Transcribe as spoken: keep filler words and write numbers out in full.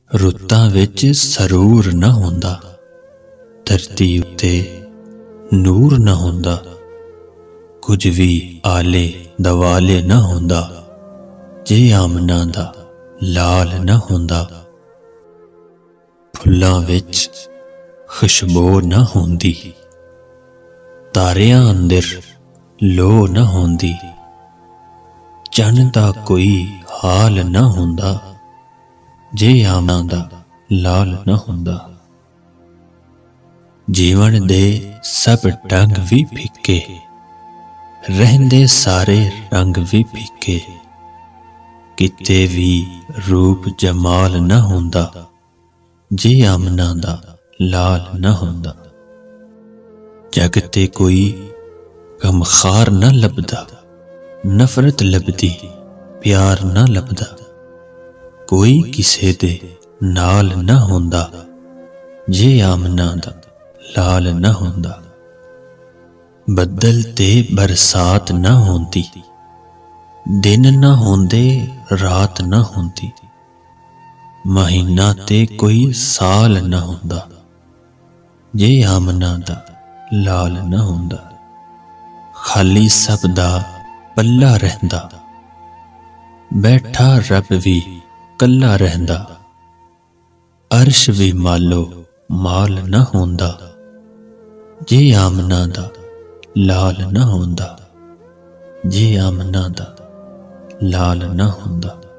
रुत्तां विच सरूर न होंदा, धरती उत्ते नूर न होंदा, कुछ भी आले दवाले न होंदा, जे आमना दा लाल न होंदा। फुल्लां विच खुशबू न होंदी, तारियां अंदर लो न होंदी, चन्न दा कोई हाल न होंदा, जे आमना दा लाल न होंदा। जीवन दे सब ढंग भी फिक्के, रहंदे सारे रंग भी फिक्के, किते भी रूप जमाल न होंदा, जे आमना दा लाल न होंदा। जग ते कोई गमखार न लभदा, नफरत लभदी प्यार न लभदा, कोई किसे दे नाल न होंदा, जे आमना दा लाल न होंदा। बदल ते बरसात न होंदी, दिन न होंदे रात न होंदी, महीना ते कोई साल न होंदा, जे आमना दा लाल न होंदा। खाली सब दा पल्ला रहंदा, बैठा रब भी कल्ला रहंदा, अर्श भी मालो माल न होंदा, जे आमना दा लाल न होंदा, जे आमना दा लाल न होंदा।